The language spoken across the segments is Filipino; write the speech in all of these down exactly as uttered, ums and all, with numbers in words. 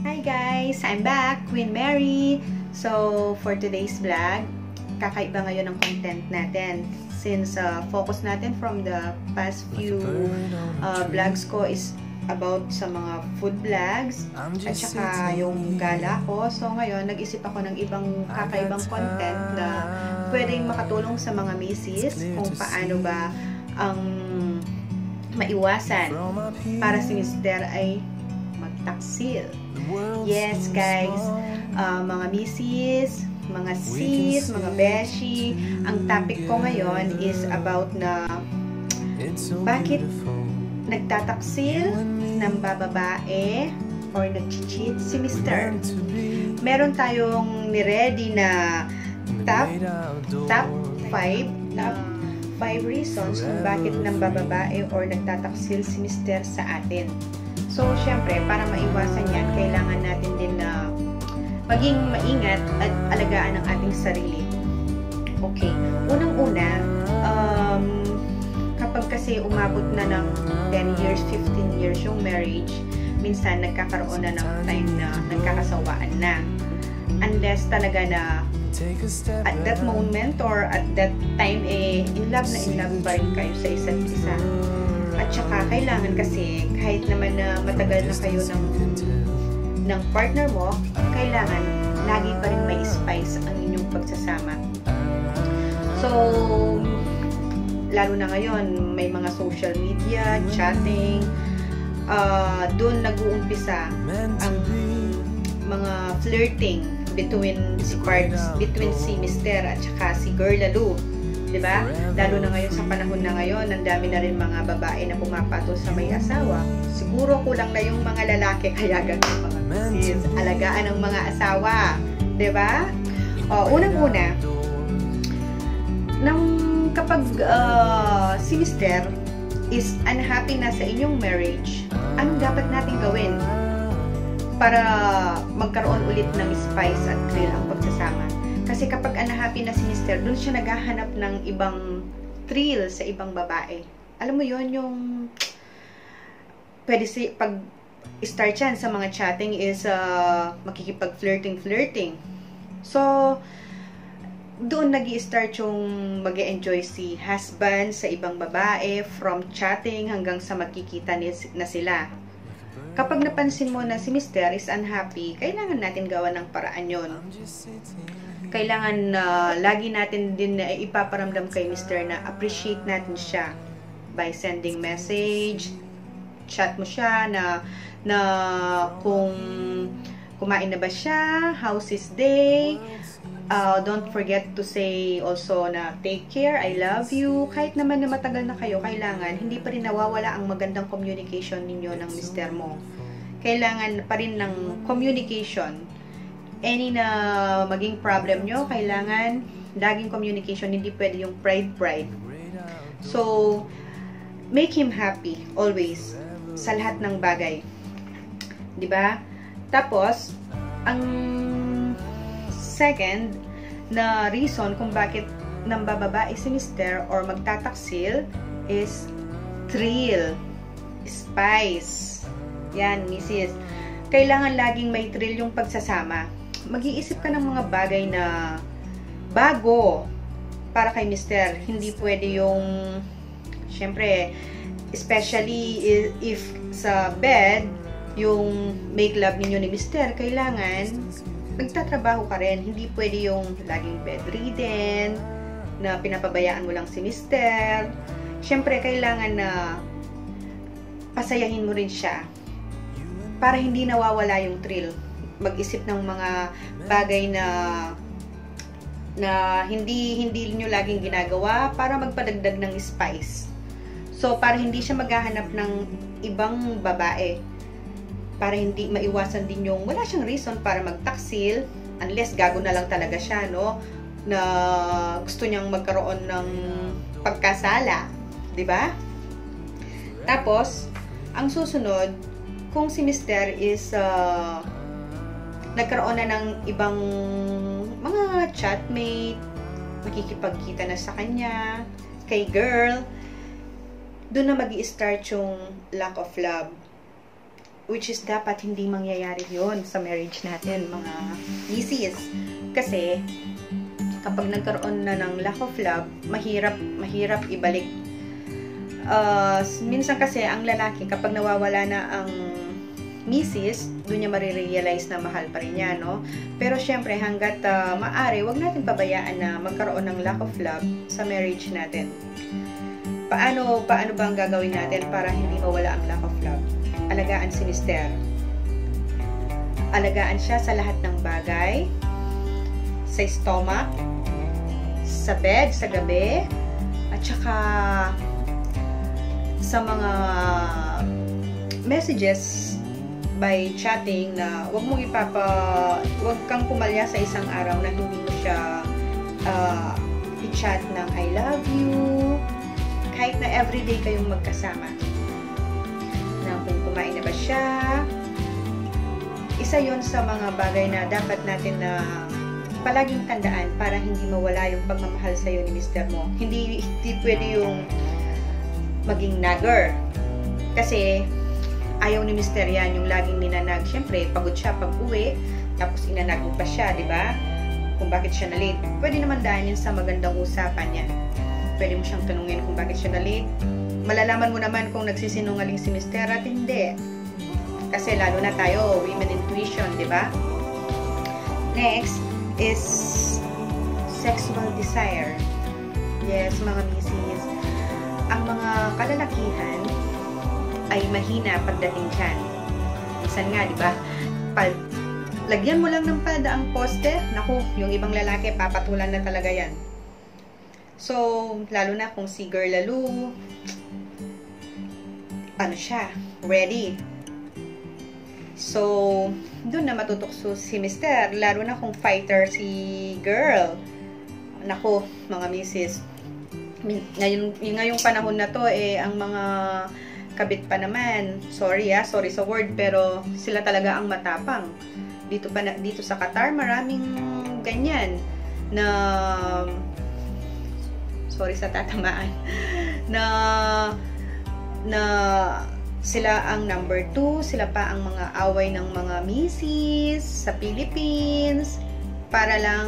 Hi guys! I'm back, Queen Mary! So, for today's vlog, kakaiba ngayon ang content natin. Since uh, focus natin from the past few uh, vlogs ko is about sa mga food vlogs at saka yung gala ko. So, ngayon, nag-isip ako ng ibang kakaibang content na pwedeng makatulong sa mga misis kung paano ba ang maiwasan para si mister ay magtaksil. Yes, guys, uh, mga misis, mga sis, mga beshi, ang topic ko ngayon is about na bakit nagtataksil ng bababae or nag-cheat si mister. Meron tayong ni-ready na top top five top five reasons kung bakit ng bababae or nagtataksil si mister sa atin. So, syempre, para maiwasan yan, kailangan natin din na maging maingat at alagaan ang ating sarili. Okay. Unang-una, um, kapag kasi umabot na ng ten years, fifteen years yung marriage, minsan nagkakaroon na ng time na nagkakasawaan na. Unless talaga na at that moment or at that time, eh, in love na in love pa rin kayo sa isa't isa. At saka, kailangan kasi, kahit naman na matagal na kayo ng, ng partner mo, kailangan lagi pa rin may spice ang inyong pagsasama. So, lalo na ngayon, may mga social media, chatting, uh, doon nag-uumpisa ang mga flirting between si parts, between si mister at saka si girl lalo. Diba? Lalo na ngayon sa panahon na ngayon, ang dami na rin mga babae na pumapatol sa may asawa. Siguro kulang na yung mga lalaki, kaya ganun mga sis, alagaan ng mga asawa. Diba? O, unang-una, nang kapag uh, si mister is unhappy na sa inyong marriage, anong dapat natin gawin para magkaroon ulit ng spice at thrill ang pagsasama? Kasi kapag unhappy na si mister, doon siya naghahanap ng ibang thrill sa ibang babae. Alam mo yon, yung pwede si pag start yan sa mga chatting is uh, makikipag-flirting-flirting. So, doon nag-i-start yung mag-e-enjoy si husband sa ibang babae from chatting hanggang sa magkikita na sila. Kapag napansin mo na si mister is unhappy, kailangan natin gawa ng paraan yon. Kailangan na uh, lagi natin din na ipaparamdam kay mister na appreciate natin siya by sending message, chat mo siya na na kung kumain na ba siya, how's his day, uh, don't forget to say also na take care, I love you. Kahit naman na matagal na kayo, kailangan hindi pa rin nawawala ang magandang communication ninyo ng mister mo. Kailangan pa rin ng communication. Any na maging problem nyo, kailangan laging communication, hindi pwede yung pride-pride. So, make him happy, always, sa lahat ng bagay. Diba? Tapos, ang second na reason kung bakit nang bababae si mister or magtataksil is thrill, spice. Yan, missus. Kailangan laging may thrill yung pagsasama. Mag-iisip ka ng mga bagay na bago para kay mister. Hindi pwede yung, syempre, especially if sa bed, yung make love ninyo ni mister, kailangan magtatrabaho ka rin. Hindi pwede yung laging bedridden, na pinapabayaan mo lang si mister. Syempre, kailangan na pasayahin mo rin siya para hindi nawawala yung thrill. Mag-isip ng mga bagay na na hindi hindi niyo laging ginagawa para magpadagdag ng spice. So, para hindi siya maghahanap ng ibang babae. Para hindi maiwasan din yung wala siyang reason para magtaksil, unless gago na lang talaga siya, no? Na gusto niyang magkaroon ng pagkasala, 'di ba? Tapos, ang susunod, kung si mister is uh, nagkaroon na ng ibang mga chatmate, makikipagkita na sa kanya, kay girl, doon na magi-start yung lack of love. which is dapat hindi mangyayari yon sa marriage natin, mga misis. Kasi, kapag nagkaroon na ng lack of love, mahirap, mahirap ibalik. Uh, minsan kasi, ang lalaki, kapag nawawala na ang misis, doon niya marirealize na mahal pa rin niya, no? Pero syempre, hanggat uh, maaari, wag natin pabayaan na magkaroon ng lack of love sa marriage natin. Paano, paano ba ang gagawin natin para hindi mawala ang lack of love? Alagaan si mister. Alagaan siya sa lahat ng bagay. Sa stomach, sa bed, sa gabi, at saka sa mga messages by chatting na wag mong ipapa, wag kang pumalya sa isang araw na hindi mo siya uh, i-chat ng I love you, kahit na everyday kayong magkasama. Na kung kumain na ba siya, isa yon sa mga bagay na dapat natin na palaging tandaan para hindi mawala yung pagmamahal sa'yo ni mister mo. Hindi, hindi pwede yung maging nagger. Kasi ayaw ni mister yan, yung laging ninanag. Siyempre, pagod siya pag uwi, tapos inanag mo pa siya, di ba? Kung bakit siya na-late. Pwede naman daanin sa magandang usapan yan. Pwede mo siyang tanungin kung bakit siya na-late. Malalaman mo naman kung nagsisinungaling si mister at hindi. Kasi lalo na tayo, women intuition, di ba? Next is sexual desire. Yes, mga misis. Ang mga kalalakihan ay mahina pagdating dyan. Minsan nga, di ba? Pag lagyan mo lang ng pada ang poste, naku, yung ibang lalaki, papatulan na talaga yan. So, lalo na kung si girl lalo, ano siya, ready. So, doon na matutukso si mister, lalo na kung fighter si girl. Naku, mga misis, ngayon, ngayong panahon na to, eh, ang mga kabit pa naman, sorry ah, sorry sa word, pero sila talaga ang matapang. Dito, pa na, dito sa Qatar, maraming ganyan na, sorry sa tatamaan, na, na, sila ang number two, sila pa ang mga away ng mga misis sa Philippines para lang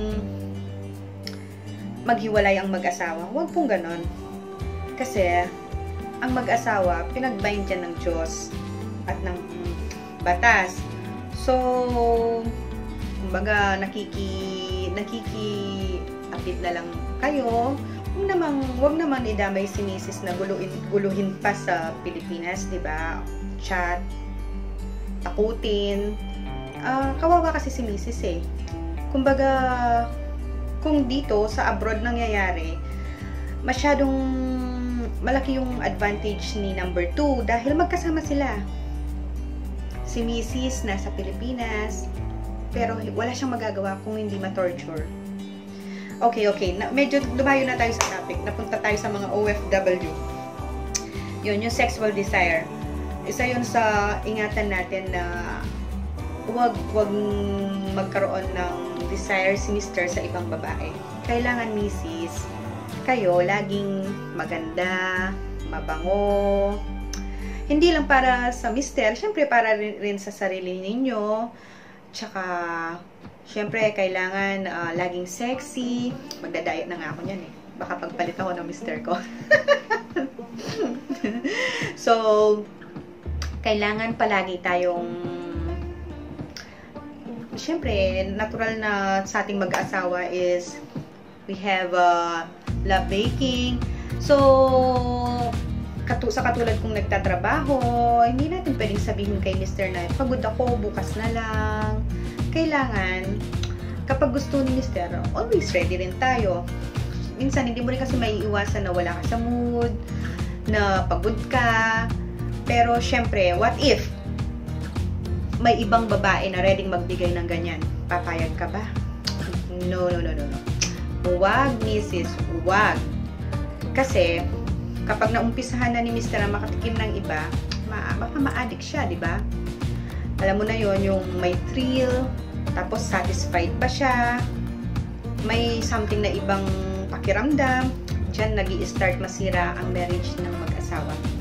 maghiwalay ang mag-asawa. Huwag pong ganon. Kasi ang mag-asawa, pinagbind yan ng Diyos at ng batas. So, kumbaga, nakiki, nakiki-apit na lang kayo. Huwag naman, huwag naman idamay si misis na guluhin, guluhin pa sa Pilipinas, di ba? Chat, takutin. Uh, kawawa kasi si misis eh. Kumbaga, kung dito sa abroad nangyayari, masyadong malaki yung advantage ni number two dahil magkasama sila. Si misis nasa Pilipinas, pero wala siyang magagawa kung hindi ma-torture. Okay, okay. Na, medyo lumayo na tayo sa topic. Napunta tayo sa mga O F W. Yun, yung sexual desire. Isa yun sa ingatan natin na wag, wag magkaroon ng desire si mister sa ibang babae. Kailangan, misis, kayo laging maganda, mabango. Hindi lang para sa mister, syempre para rin, rin sa sarili ninyo. Tsaka, syempre, kailangan uh, laging sexy. Magda-diet na nga ako niyan eh. Baka pagpalit ako ng mister ko. So, kailangan palagi tayong syempre, natural na sa ating mag-asawa is we have uh, love making. So, katu sa katulad kung nagtatrabaho, hindi natin pwedeng sabihin kay mister na pagod ako, bukas na lang. Kailangan, kapag gusto ni mister, always ready rin tayo. Minsan, hindi mo rin kasi maiiwasan na wala ka sa mood, na pagod ka. Pero, syempre, what if may ibang babae na ready magbigay ng ganyan? Papayag ka ba? No, no, no, no, no. Huwag, misis, huwag. Kasi, kapag naumpisahan na ni mister na makatikim ng iba, ma baka ma-addict siya, di ba? Alam mo na yon, yung may thrill, tapos satisfied pa siya, may something na ibang pakiramdam, dyan nag-i-start masira ang marriage ng mag-asawa.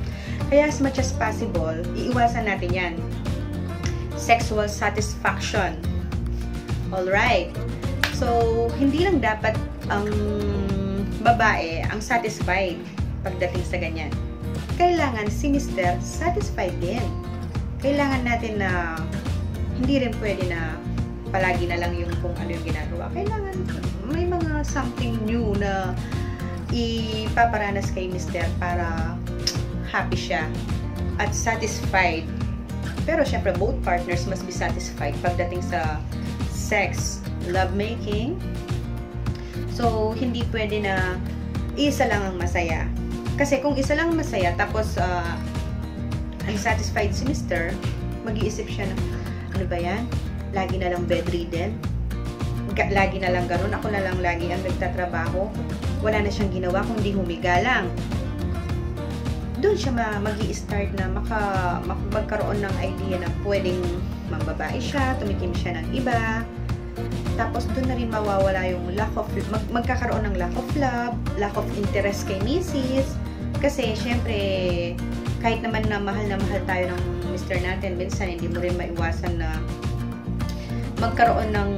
Kaya as much as possible, iiwasan natin yan. Sexual satisfaction. Alright. So, hindi lang dapat ang babae ang satisfied pagdating sa ganyan. Kailangan si mister satisfied din. Kailangan natin na hindi rin pwede na palagi na lang yung kung ano yung ginagawa. Kailangan may mga something new na ipaparanas kay mister para happy siya at satisfied. Pero syempre both partners must be satisfied pagdating sa sex, lovemaking. So hindi pwede na isa lang ang masaya. Kasi kung isa lang masaya tapos uh, unsatisfied si mister, mag-iisip siya na ano ba yan? Lagi na lang bedridden. Lagi na lang ganun. Ako na lang lagi ang nagtatrabaho. Wala na siyang ginawa kundi humiga lang. Doon siya mag-i-start na maka, magkaroon ng idea na pwedeng mambabae siya, tumikim siya ng iba. Tapos doon na rin mawawala yung lack of, mag, magkakaroon ng lack of love, lack of interest kay misis. Kasi syempre, kahit naman na mahal na mahal tayo ng mister natin, minsan hindi mo rin maiwasan na magkaroon ng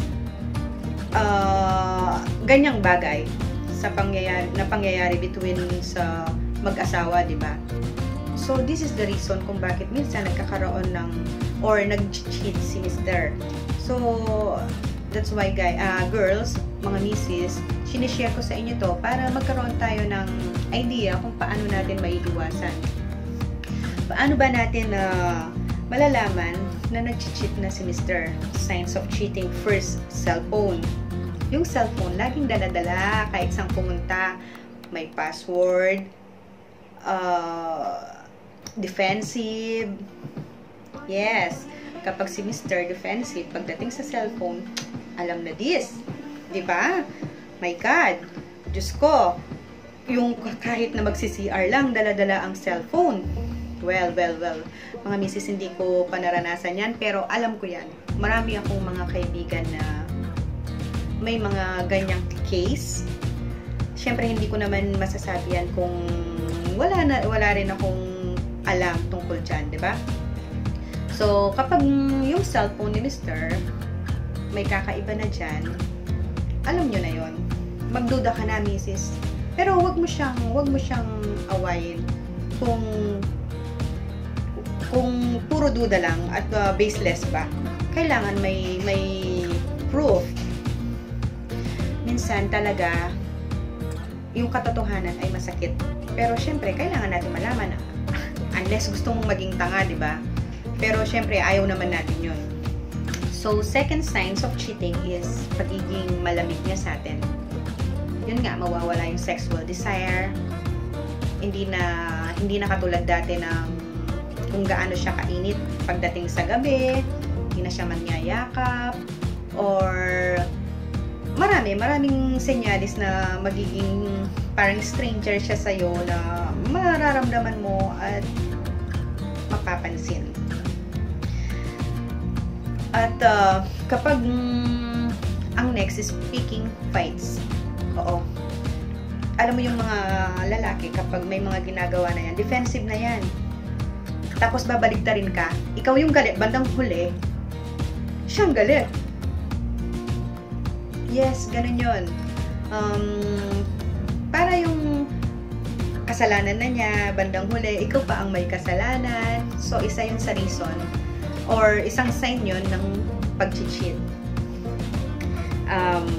uh, ganyang bagay sa pangyayari, na pangyayari between sa mag-asawa, di ba? So, this is the reason kung bakit minsan nagkakaroon ng or nag-cheat si mister. So, that's why, guys, uh, girls, mga misis, sinishare ko sa inyo to para magkaroon tayo ng idea kung paano natin maiiwasan. Paano ba natin na uh, malalaman na nag-cheat na si mister? Signs of cheating. First, cellphone. Yung cellphone, laging dala-dala, kahit saan pumunta, may password, uh, defensive. Yes, kapag si mister defensive, pagdating sa cellphone, alam na this. Diba? My God. Diyos ko, yung kahit na magsi-C R lang, dala-dala ang cellphone. Well, well, well. Mga misis, hindi ko pa naranasan yan, pero alam ko yan. Marami akong mga kaibigan na may mga ganyang case. Siyempre, hindi ko naman masasabi yan kung wala, na, wala rin akong alam tungkol dyan, di ba? So, kapag yung cellphone ni mister, may kakaiba na dyan, alam nyo na yon. Magduda ka na, misis. Pero wag mo siyang, wag mo siyang awayin kung kung puro duda lang at uh, baseless ba. Kailangan may may proof. Minsan talaga yung katotohanan ay masakit. Pero syempre kailangan natin malaman na unless gusto mong maging tanga, di ba? Pero syempre ayaw naman natin 'yun. So second signs of cheating is pagiging malamig niya sa atin. Yun nga, mawawala yung sexual desire. Hindi na hindi na katulad dati ng kung gaano siya kainit pagdating sa gabi, hindi na siya manyayakap, or marami, maraming senyalis na magiging parang stranger siya sa'yo na mararamdaman mo at mapapansin. At uh, kapag mm, ang next is picking fights. Oo. Alam mo yung mga lalaki, kapag may mga ginagawa na yan, defensive na yan. Tapos babaligtarin ka, ikaw yung galit, bandang huli, siyang galit. Yes, ganun yun. Um, para yung kasalanan na niya, bandang huli, ikaw pa ang may kasalanan. So, isa yun sa reason or isang sign yun ng pag-cheat. Um,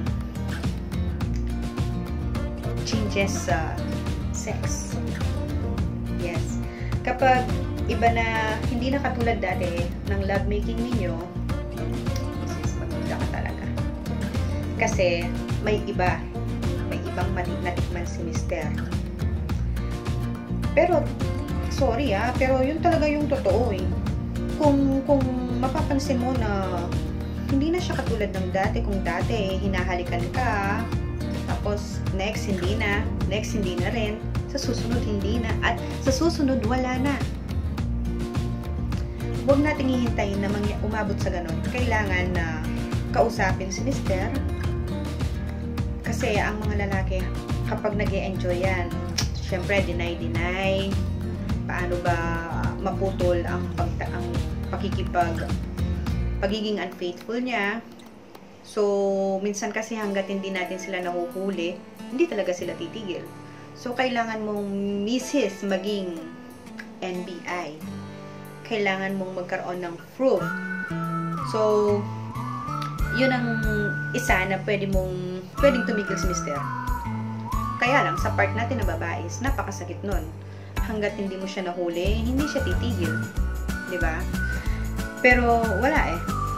changes sa uh, sex. Yes. Kapag iba na, hindi na katulad dati ng lovemaking ninyo, sis, maganda ka talaga. Kasi may iba, may ibang natikman si mister. Pero, sorry ah, pero yun talaga yung totoo eh. Kung, kung mapapansin mo na hindi na siya katulad ng dati, kung dati hinahalikan ka, tapos next hindi na, next hindi na rin, sa susunod hindi na, at sa susunod wala na. Huwag nating hihintayin na umabot sa ganun. Kailangan na kausapin si mister. Kasi ang mga lalaki, kapag nag-e-enjoy yan, syempre deny-deny, lalo ba maputol ang, pagta ang pakikipag pagiging unfaithful niya. So, minsan kasi hanggat hindi natin sila nahuhuli, hindi talaga sila titigil. So, kailangan mong misis maging N B I. Kailangan mong magkaroon ng proof. So, yun ang isa na pwede mong, pwedeng tumigil si mister. Kaya lang, sa part natin na babae, napakasakit nun. Hanggat hindi mo siya nahuli, hindi siya titigil. Diba? Pero, wala eh.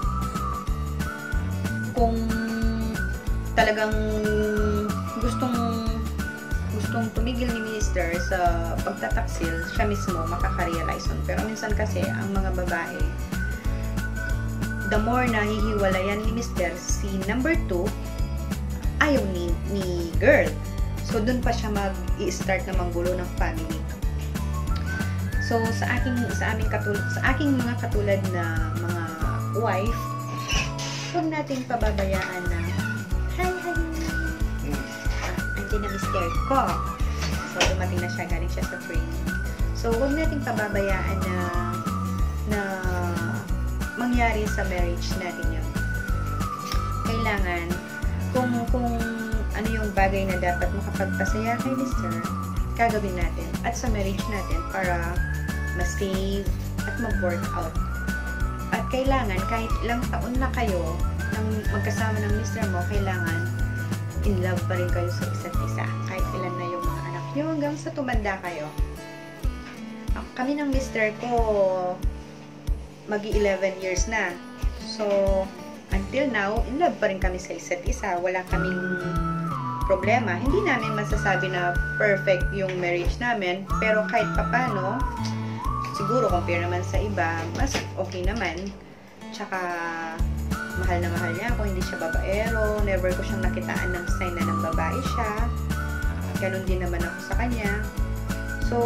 Kung talagang gustong gustong tumigil ni mister sa pagtataksil, siya mismo makaka-realize nun. Pero minsan kasi, ang mga babae, the more na hihiwalayan ni mister, si number two, ayaw ni, ni girl. So, dun pa siya mag-i-start na manggulo ng family. So, sa aking, sa aming katulad, sa aking mga katulad na mga wife, huwag nating pababayaan na, hi, hi, ah, andyan na mister ko. So, dumating na siya, galing siya sa training. So, huwag nating pababayaan na, na, mangyari sa marriage natin yun. Kailangan, kung, kung ano yung bagay na dapat makapagpasaya kay mister, gagawin natin at sa marriage natin para ma-save at mag-work out. At kailangan, kahit ilang taon na kayo nang magkasama ng mister mo, kailangan in love pa rin kayo sa isa't isa. Kahit ilan na yung mga anak nyo, hanggang sa tumanda kayo. Kami ng mister ko, magi eleven years na. So, until now, in love pa rin kami sa isa't isa. Wala kaming problema. Hindi namin masasabi na perfect yung marriage namin, pero kahit papano, siguro compare naman sa iba, mas okay naman. Tsaka, mahal na mahal niya ako, hindi siya babaero, never ko siyang nakitaan ng sign na ng babae siya. Ganon din naman ako sa kanya. So,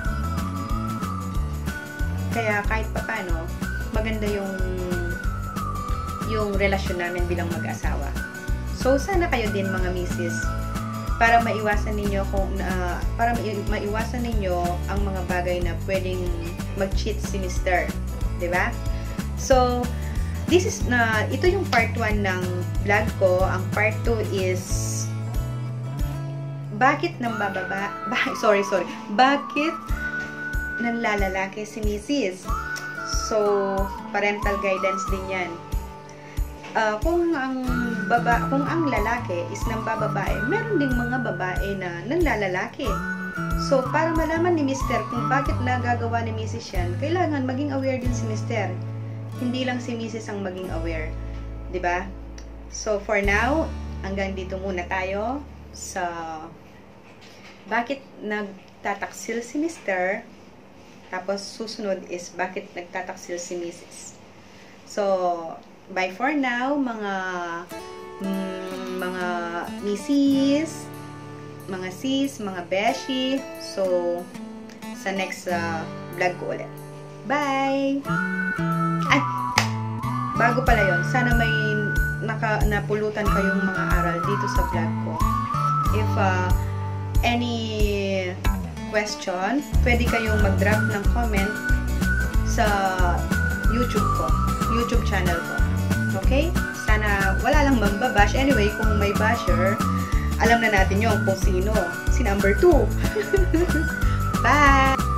kaya kahit papano, maganda yung yung relasyon namin bilang mag-asawa. So, sana kayo din mga misis, para maiwasan ninyo kung uh, para maiwasan ninyo ang mga bagay na pwedeng mag-cheat si mister, 'di ba? So, this is na uh, ito yung part one ng vlog ko. Ang part two is bakit nang bababa, ba, sorry, sorry. Bakit nanlalalaki si misis? So, parental guidance din yan. Uh, kung ang baba, kung ang lalaki is nang bababae, meron ding mga babae na nanlalalaki. So, para malaman ni mister kung bakit nagagawa ni missus yan, kailangan maging aware din si mister. Hindi lang si missus ang maging aware. 'Di ba? So, for now, hanggang dito muna tayo sa bakit nagtataksil si mister. Tapos, susunod is bakit nagtataksil si missus. So, bye for now, mga mm, mga missis, mga sis, mga beshi. So, sa next uh, vlog ko ulit. Bye! Ay! Bago pala yon, sana may naka, napulutan kayong mga aral dito sa vlog ko. If uh, any question, pwede kayong mag-drop ng comment sa YouTube ko, YouTube channel ko. Okay? Sana wala lang mambabash. Anyway, kung may basher, alam na natin yung kung sino. Si number two. Bye!